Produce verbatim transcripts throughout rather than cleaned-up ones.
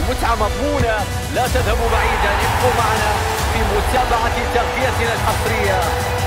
المتعة مضمونة، لا تذهبوا بعيدا، ابقوا معنا في متابعة تغطيتنا الحصرية.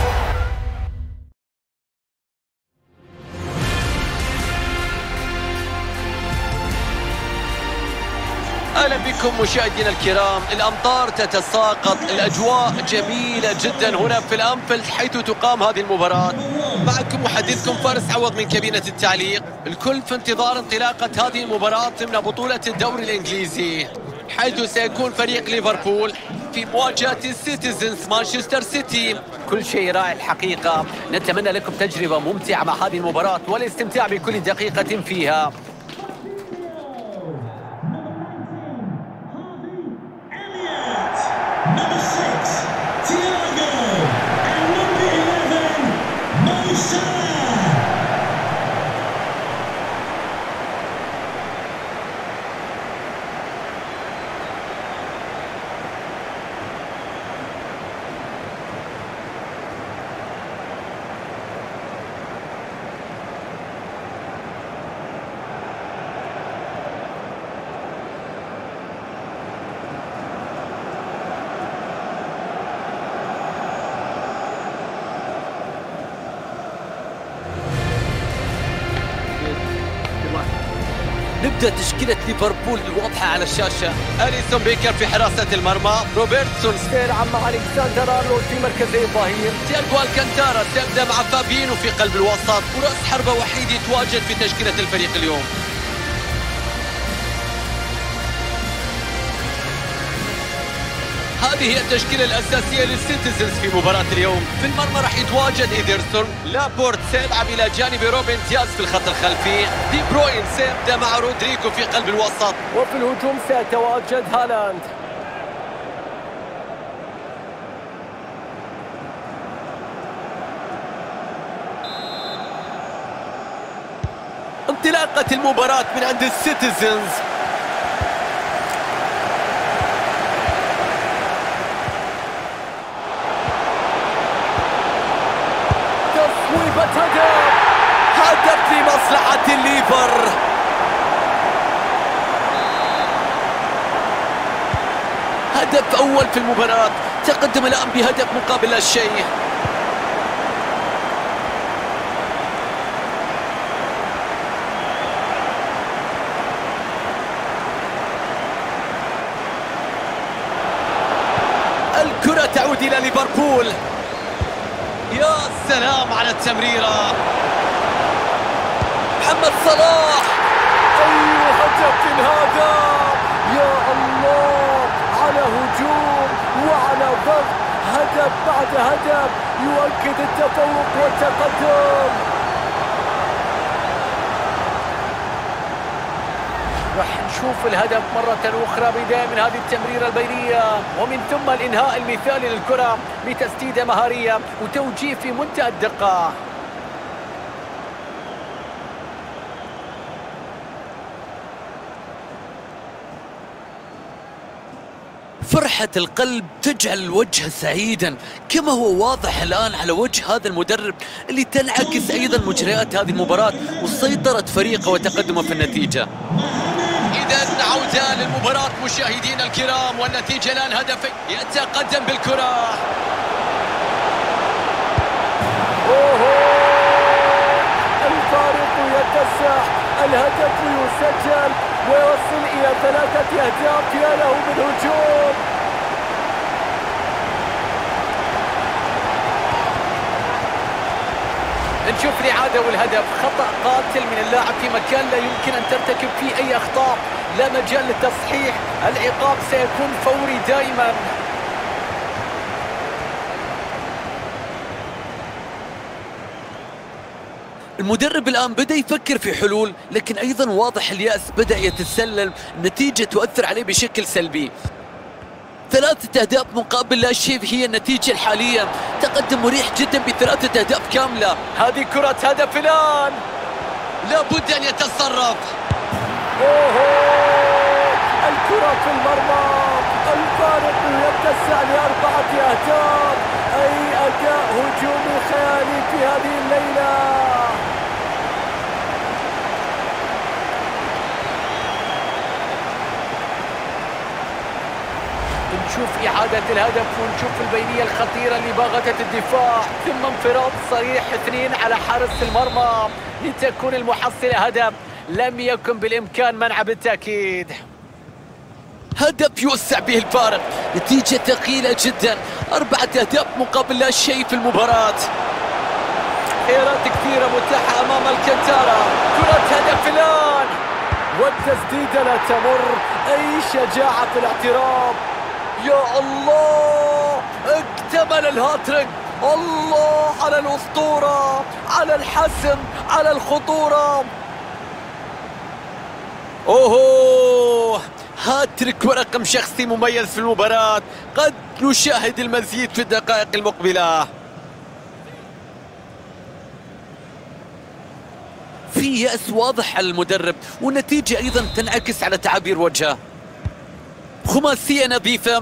أهلا بكم مشاهدينا الكرام. الأمطار تتساقط، الأجواء جميلة جدا هنا في الأنفيلد حيث تقام هذه المباراة. معكم محدثكم فارس عوض من كابينة التعليق. الكل في انتظار انطلاقة هذه المباراة ضمن بطولة الدوري الإنجليزي، حيث سيكون فريق ليفربول في مواجهة السيتيزنز مانشستر سيتي. كل شيء رائع الحقيقة، نتمنى لكم تجربة ممتعة مع هذه المباراة والاستمتاع بكل دقيقة فيها. نبدأ تشكيلة ليفربول الواضحة على الشاشة. أليسون بيكر في حراسة المرمى، روبرتسون سيرعا مع ألكسندر أرنولد في مركزي الظهير، تياغو الكانتارا سيبدأ مع فابينو في قلب الوسط، ورأس حربة وحيد يتواجد في تشكيلة الفريق اليوم. هذه هي التشكيلة الأساسية للسيتيزنز في مباراة اليوم. في المرمى راح يتواجد إيدرسون، لابورت سيلعب إلى جانب روبن دياز في الخط الخلفي، دي بروين سيبدأ مع رودريجو في قلب الوسط، وفي الهجوم سيتواجد هالاند. انطلاقة المباراة من عند السيتيزنز. هدف هدف لمصلحة الليفر. هدف أول في المباراة، تقدم الآن بهدف مقابل لا شيء. الكرة تعود إلى ليفربول. يا سلام على التمريرة، محمد صلاح. أي هدف هذا، يا الله، على هجوم وعلى ضغط، هدف بعد هدف يؤكد التفوق والتقدم. راح نشوف الهدف مرة أخرى، بداية من هذه التمريرة البينية ومن ثم الإنهاء المثالي للكرة بتسديدة مهارية وتوجيه في منتهى الدقة. فرحة القلب تجعل الوجه سعيدا، كما هو واضح الآن على وجه هذا المدرب اللي تنعكس أيضا مجريات هذه المباراة وسيطرة فريقه وتقدمه في النتيجة. إذا عودة للمباراة مشاهدينا الكرام، والنتيجة الآن هدفين، يتقدم بالكرة. أوه، الفارق يتسع، الهدف يسجل ويوصل إلى ثلاثة أهداف. يا له من هجوم. نشوف الإعادة والهدف، خطأ قاتل من اللاعب في مكان لا يمكن أن ترتكب فيه أي أخطاء، لا مجال للتصحيح، العقاب سيكون فوري دائما. المدرب الآن بدأ يفكر في حلول، لكن أيضا واضح اليأس بدأ يتسلل، النتيجة تؤثر عليه بشكل سلبي. ثلاثة أهداف مقابل لا شيء هي النتيجة الحالية، تقدم مريح جدا بثلاثة أهداف كاملة. هذه كرة هدف الآن، لابد أن يتصرف. أوه، الكرة في المرمى، الفارق يتسع لأربعة أهداف. أي أداء هجومي خيالي في هذه الليلة. نشوف إعادة الهدف ونشوف البينية الخطيرة اللي باغتت الدفاع، ثم انفراد صريح اثنين على حارس المرمى لتكون المحصلة هدف لم يكن بالإمكان منعه بالتأكيد. هدف يوسع به الفارق، نتيجة ثقيلة جدا، أربعة أهداف مقابل لا شيء في المباراة. خيارات كثيرة متاحة أمام الكنتارا، كرة هدف الآن والتسديدة لا تمر، أي شجاعة في الاعتراض. يا الله، اكتمل الهاتريك، الله على الأسطورة، على الحسم، على الخطورة. أوه، هاتريك ورقم شخصي مميز في المباراة، قد نشاهد المزيد في الدقائق المقبلة. في يأس واضح على المدرب، والنتيجة أيضا تنعكس على تعابير وجهه. خماسية نظيفة،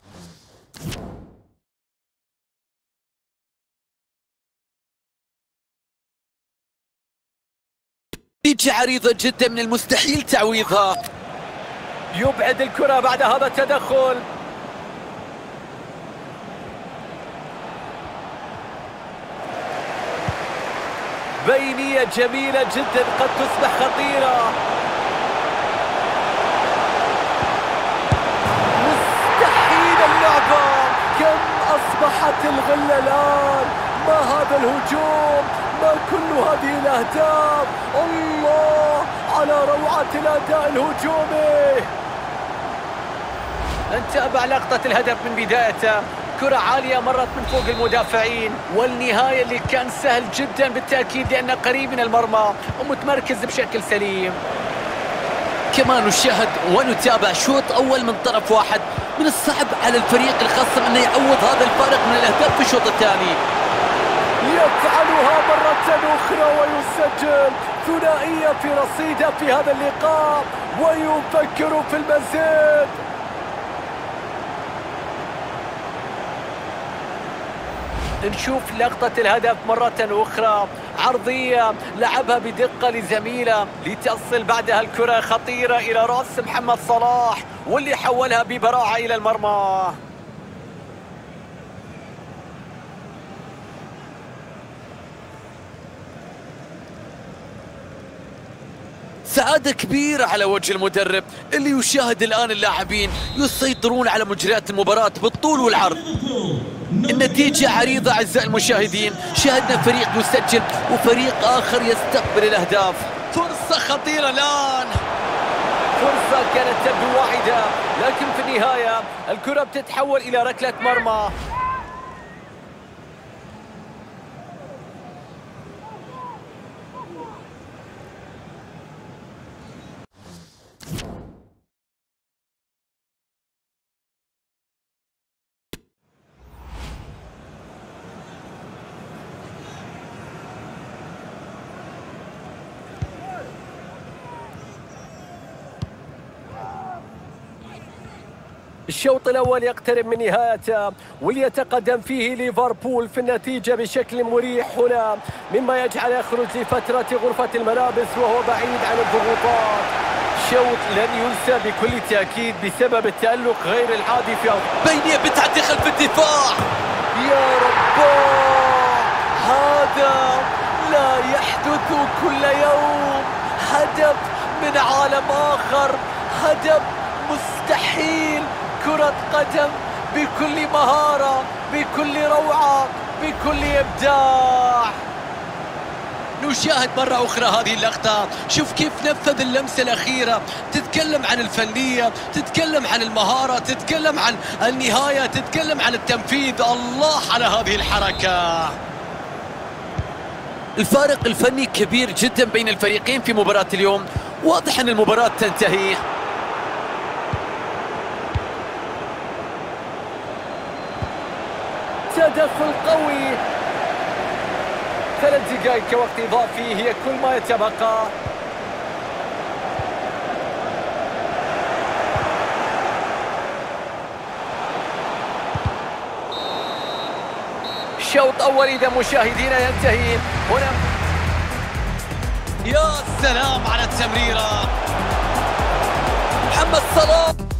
نتيجة عريضة جدا من المستحيل تعويضها. يبعد الكرة بعد هذا التدخل. بينية جميلة جدا قد تصبح خطيرة. مستحيل اللعبة، كم أصبحت الغلة الآن، ما هذا الهجوم، ما كل هذه الأهداف، الله على روعة الأداء الهجومي. نتابع لقطة الهدف من بدايته، كرة عالية مرت من فوق المدافعين، والنهاية اللي كان سهل جدا بالتأكيد لأنه قريب من المرمى ومتمركز بشكل سليم. كما نشاهد ونتابع شوط أول من طرف واحد، من الصعب على الفريق الخصم أنه يعوض هذا الفارق من الأهداف في الشوط الثاني. يفعلها مرة أخرى ويسجل ثنائية في رصيده في هذا اللقاء ويفكر في المزيد. نشوف لقطة الهدف مرة أخرى، عرضية لعبها بدقة لزميله لتصل بعدها الكرة خطيرة إلى رأس محمد صلاح واللي حولها ببراعة إلى المرمى. سعادة كبيرة على وجه المدرب اللي يشاهد الآن اللاعبين يسيطرون على مجريات المباراة بالطول والعرض. النتيجة عريضة أعزائي المشاهدين، شاهدنا فريق يسجل وفريق آخر يستقبل الأهداف. فرصة خطيرة الآن، فرصة كانت تبدو واحدة لكن في النهاية الكرة بتتحول إلى ركلة مرمى. الشوط الأول يقترب من نهايته وليتقدم فيه ليفربول في النتيجة بشكل مريح هنا، مما يجعل يخرج لفترة غرفة الملابس وهو بعيد عن الضغوطات. شوط لن ينسى بكل تأكيد بسبب التألق غير العادي في أرض. بينية بتعدي خلف الدفاع، يا رباه، هذا لا يحدث كل يوم. هدف من عالم آخر، هدف مستحيل. كرة قدم بكل مهارة، بكل روعة، بكل إبداع. نشاهد مرة أخرى هذه اللقطة، شوف كيف نفذ اللمسة الأخيرة، تتكلم عن الفنية، تتكلم عن المهارة، تتكلم عن النهاية، تتكلم عن التنفيذ. الله على هذه الحركة. الفارق الفني كبير جدا بين الفريقين في مباراة اليوم، واضح أن المباراة تنتهي. تدخل قوي، ثلاث دقائق كوقت إضافي هي كل ما يتبقى. شوط أول إذا مشاهدينا ينتهي هنا. يا سلام على التمريرة، محمد صلاح.